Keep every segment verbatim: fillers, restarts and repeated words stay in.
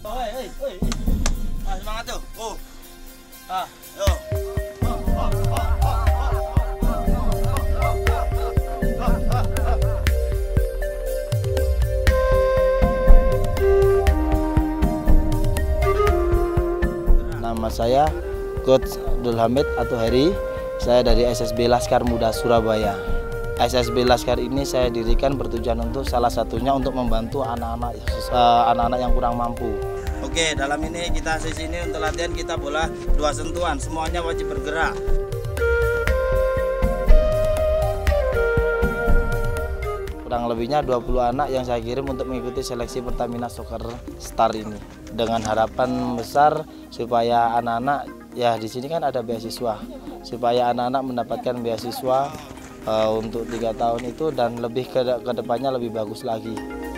Oh, hei, hei, hei. Ah, semangat tuh. Oh. Ah, yo. Nama saya Coach Abdul Hamid atau Heri. Saya dari S S B Laskar Muda Surabaya. S S B Laskar ini saya dirikan bertujuan untuk salah satunya untuk membantu anak-anak uh, anak-anak yang kurang mampu. Oke, dalam ini kita sesi ini untuk latihan kita bola dua sentuhan, semuanya wajib bergerak. Kurang lebihnya dua puluh anak yang saya kirim untuk mengikuti seleksi Pertamina Soccer Star ini. Dengan harapan besar supaya anak-anak, ya di sini kan ada beasiswa, supaya anak-anak mendapatkan beasiswa uh, untuk tiga tahun itu dan lebih ke, ke depannya lebih bagus lagi.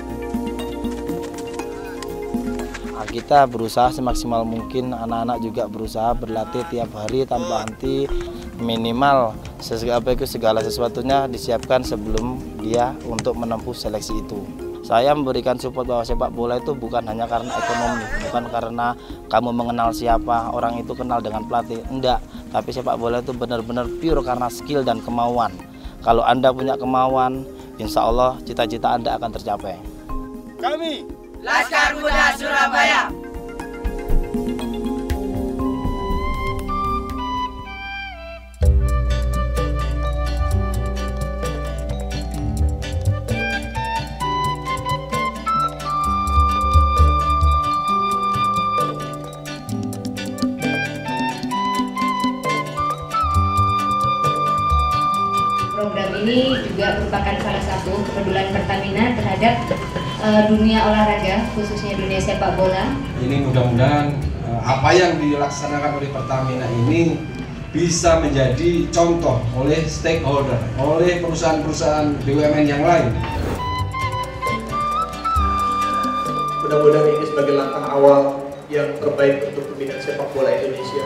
Nah, kita berusaha semaksimal mungkin, anak-anak juga berusaha berlatih tiap hari tanpa henti, minimal segala sesuatunya disiapkan sebelum dia untuk menempuh seleksi itu. Saya memberikan support bahwa sepak bola itu bukan hanya karena ekonomi, bukan karena kamu mengenal siapa, orang itu kenal dengan pelatih, enggak. Tapi sepak bola itu benar-benar pure karena skill dan kemauan. Kalau Anda punya kemauan, insya Allah cita-cita Anda akan tercapai. Kami Laskar Muda Surabaya. Program ini juga merupakan salah satu kepedulian Pertamina terhadap uh, dunia olahraga, khususnya dunia sepak bola. Ini mudah-mudahan uh, apa yang dilaksanakan oleh Pertamina ini bisa menjadi contoh oleh stakeholder, oleh perusahaan-perusahaan B U M N yang lain. Mudah-mudahan ini sebagai langkah awal yang terbaik untuk pembinaan sepak bola Indonesia.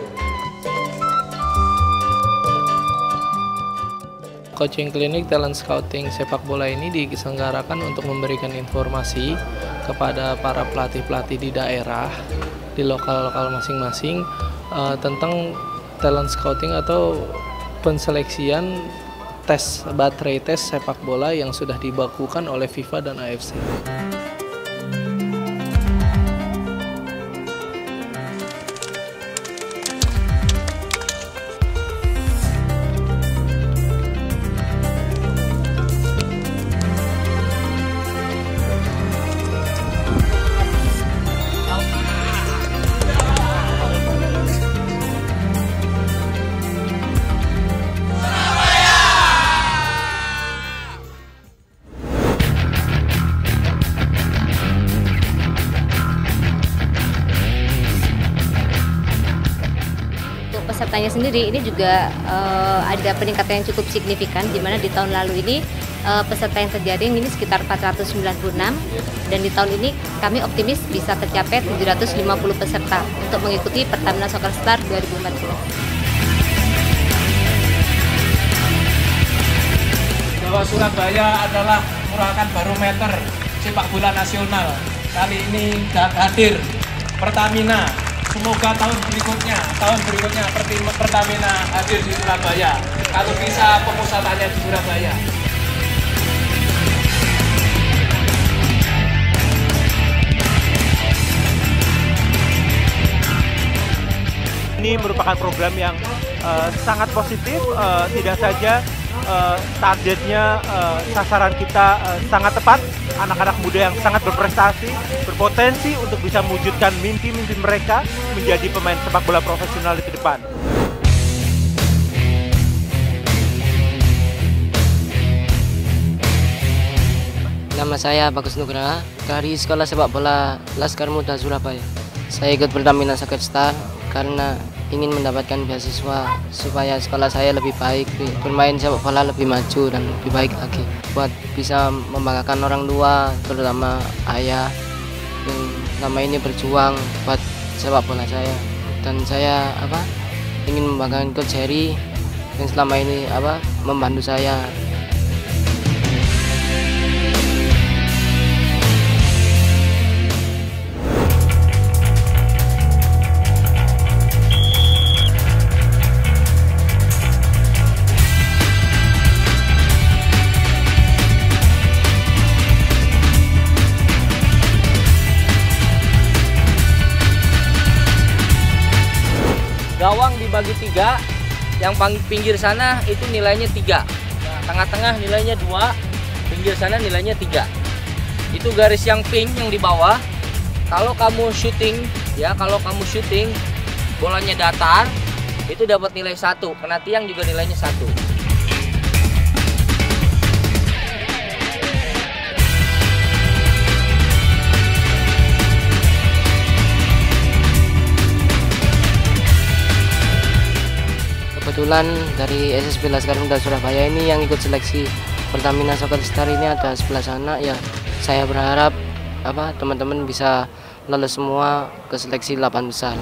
Coaching Clinic Talent Scouting sepak bola ini diselenggarakan untuk memberikan informasi kepada para pelatih-pelatih di daerah, di lokal-lokal masing-masing uh, tentang talent scouting atau penseleksian tes baterai tes sepak bola yang sudah dibakukan oleh FIFA dan A F C. Pesertanya sendiri ini juga uh, ada peningkatan yang cukup signifikan, di mana di tahun lalu ini uh, peserta yang terjaring ini sekitar empat ratus sembilan puluh enam, dan di tahun ini kami optimis bisa tercapai tujuh ratus lima puluh peserta untuk mengikuti Pertamina Soccer Star dua ribu empat belas. Bahwa Surabaya adalah merupakan barometer sepak bola nasional. Kali ini hadir Pertamina. Semoga tahun berikutnya, tahun berikutnya Pertamina hadir di Surabaya. Kalau bisa pemusatnya di Surabaya. Ini merupakan program yang uh, sangat positif, uh, tidak saja uh, targetnya, uh, sasaran kita uh, sangat tepat, anak-anak muda yang sangat berprestasi, berpotensi untuk bisa mewujudkan mimpi-mimpi mereka menjadi pemain sepak bola profesional di depan. Nama saya Bagus Nugraha dari Sekolah Sepak Bola Laskar Muda Surabaya. Saya ikut Pertamina Soccer Star karena ingin mendapatkan beasiswa supaya sekolah saya lebih baik, bermain sepak bola lebih maju dan lebih baik lagi, buat bisa membanggakan orang tua, terutama ayah yang selama ini berjuang buat sepak bola saya. Dan saya apa ingin membanggakan Coach Heri yang selama ini apa membantu saya. bagi tiga. Yang pinggir sana itu nilainya tiga, tengah-tengah nilainya dua, pinggir sana nilainya tiga. Itu garis yang pink yang di bawah. Kalau kamu shooting, ya kalau kamu shooting, bolanya datar, itu dapat nilai satu. Kena tiang juga nilainya satu. Kebetulan dari S S B Laskar Muda Surabaya ini yang ikut seleksi Pertamina Soccer Star ini ada sebelah sana ya. Saya berharap apa teman-teman bisa lolos semua ke seleksi delapan besar.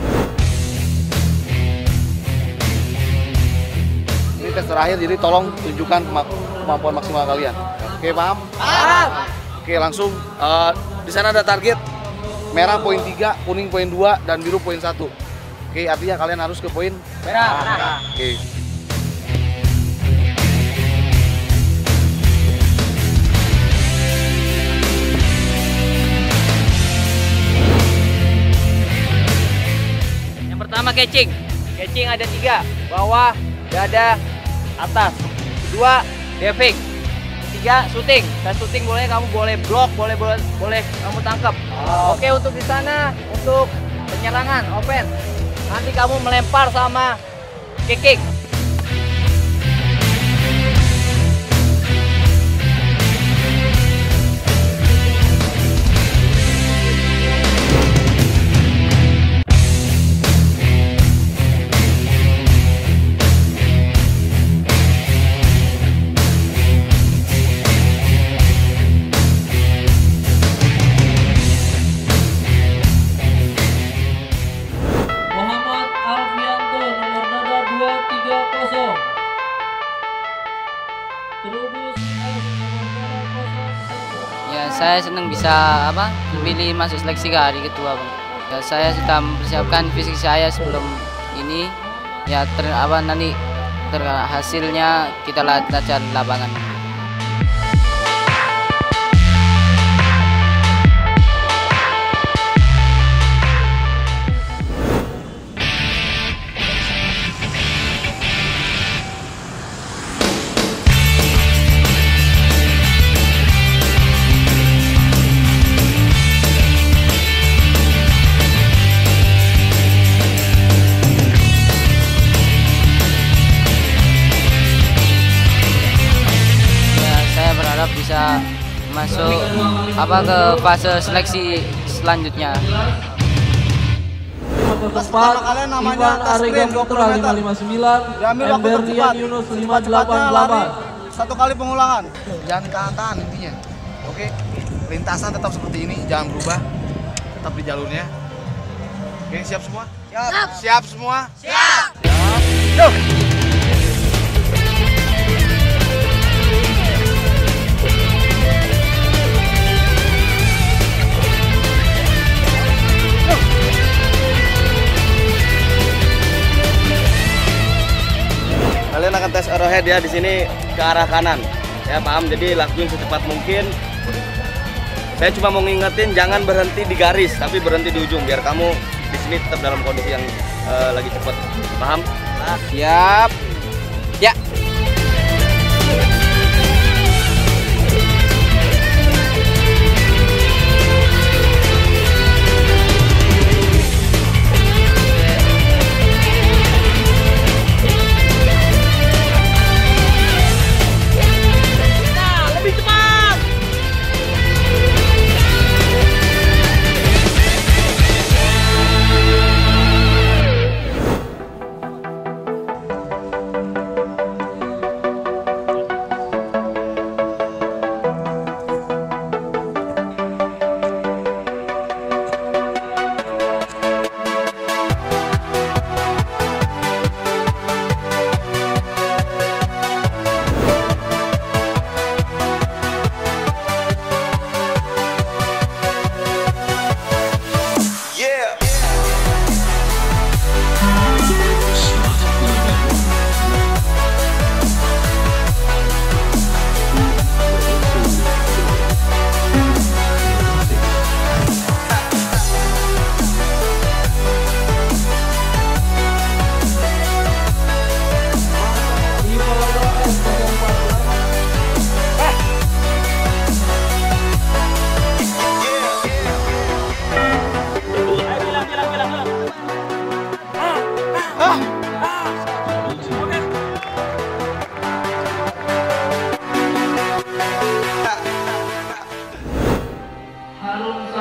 Ini tes terakhir, jadi tolong tunjukkan kemampuan maksimal kalian. Oke, paham? Paham. Oke, langsung uh, di sana ada target merah poin tiga, kuning poin dua, dan biru poin satu. Oke, artinya kalian harus ke poin merah. Oke. Yang pertama catching. Catching ada tiga, bawah, dada, atas. Kedua diving. Tiga shooting. Dan shooting boleh kamu boleh blok, boleh boleh boleh kamu tangkap. Oh. Oke, untuk di sana untuk penyerangan offense. Nanti kamu melempar sama kicking. Ya, saya senang bisa apa memilih masuk seleksi ke hari kedua, Bang. Ya, saya sudah mempersiapkan fisik saya sebelum ini. Ya, ter, apa nanti ter, hasilnya kita lihat aja di lapangan. Bisa masuk apa ke fase seleksi selanjutnya. Pertama kalian namanya Aregan Putra lima lima sembilan, Emberdian Yunus lima delapan delapan. Satu kali pengulangan. Jangan tahan-tahan intinya. Oke, lintasan tetap seperti ini, jangan berubah. Tetap di jalurnya. Oke, siap semua? Siap. Siap semua? Siap. Siap. Kalian akan tes arrowhead ya di sini ke arah kanan. Ya paham, jadi lakuin secepat mungkin. Saya cuma mau ngingetin jangan berhenti di garis, tapi berhenti di ujung biar kamu di sini tetap dalam kondisi yang uh, lagi cepat. Paham? Siap. Ya.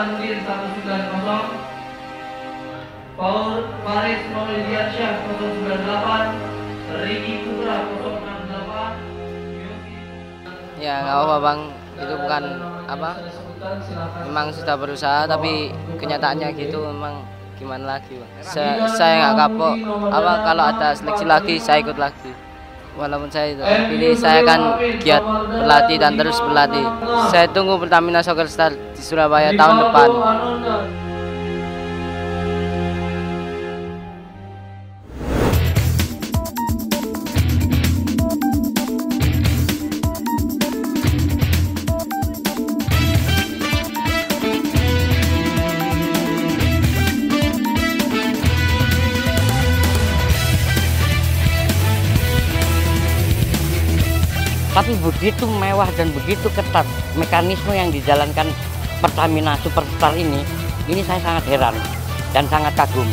Hasanuddin seratus sembilan puluh, Paul Faris Maulidiansyah nol sembilan delapan, Riki Putra nol enam delapan. Ya nggak apa-apa bang, itu bukan apa, memang sudah berusaha tapi kenyataannya gitu, memang gimana lagi bang. Saya, saya nggak kapok, apa kalau ada seleksi lagi saya ikut lagi. Walaupun saya itu pilih, saya akan giat berlatih dan terus berlatih. Saya tunggu Pertamina Soccer Star di Surabaya tahun depan. Tapi begitu mewah dan begitu ketat mekanisme yang dijalankan Pertamina Superstar ini, ini saya sangat heran dan sangat kagum.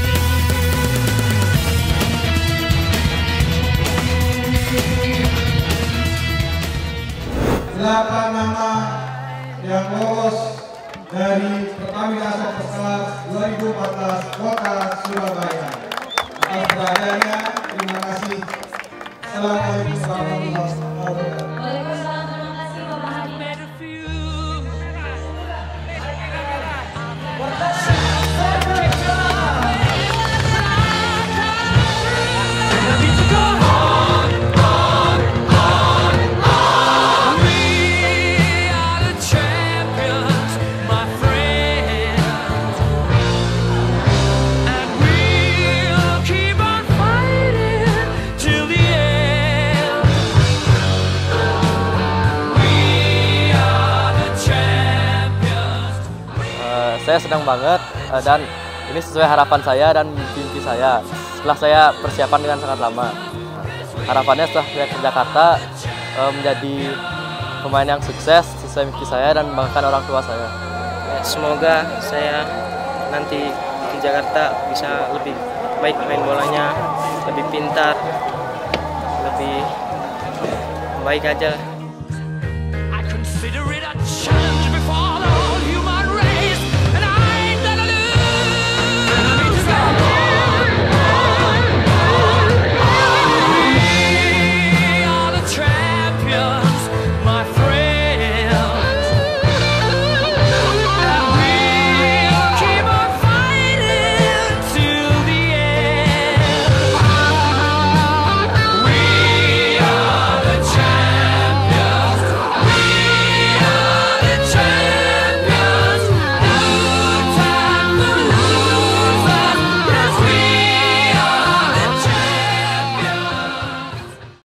Delapan nama yang lolos dari Pertamina Superstar dua ribu empat belas Kota Surabaya. Atas keberadaannya, terima kasih. Assalamualaikum warahmatullahi wabarakatuh. Waalaikumsalam, terima kasih Bapak Hadi. Saya senang banget dan ini sesuai harapan saya dan mimpi saya setelah saya persiapan dengan sangat lama. Harapannya setelah saya ke Jakarta menjadi pemain yang sukses sesuai mimpi saya dan membanggakan orang tua saya. Semoga saya nanti di Jakarta bisa lebih baik main bolanya, lebih pintar, lebih baik aja.